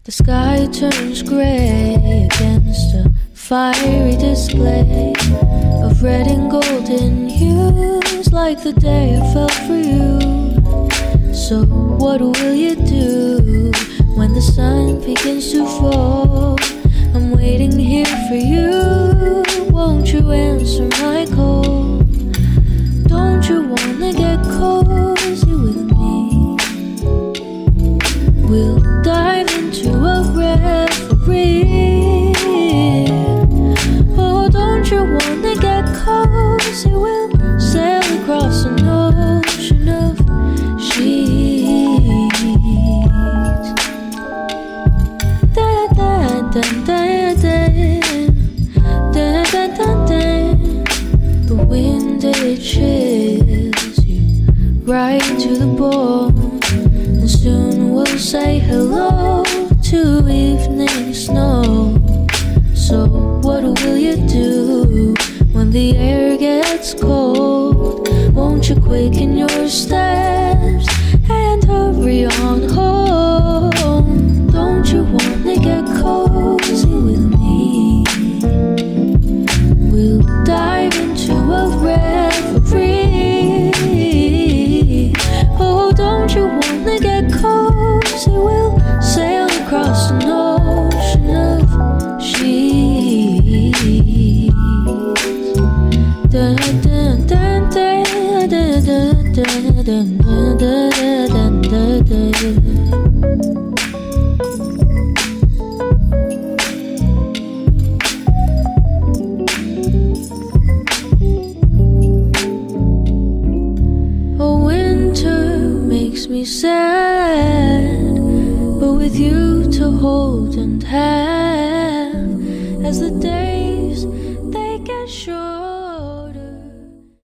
The sky turns gray against a fiery display of red and golden hues, like the day I fell for you. So what will you do when the sun begins to fall? I'm waiting here for you. Won't you answer my call? Don't you wanna get cozy with me? We'll dive into a reverie. Oh, don't you wanna get cozy? We'll sail across an ocean of sheets. Da da da da da da da da da. The wind, it chills you right to the bone, and soon we'll say hello to evening snow. So what will you do when the air gets cold? Won't you quicken your steps and hurry on home? Don't you wanna get cozy with me? We'll dive into a reverie. Oh, don't you wanna get cozy? We'll sail across an ocean of sheets. Da da da da da da da da da da da. Makes me sad, but with you to hold and have, as the days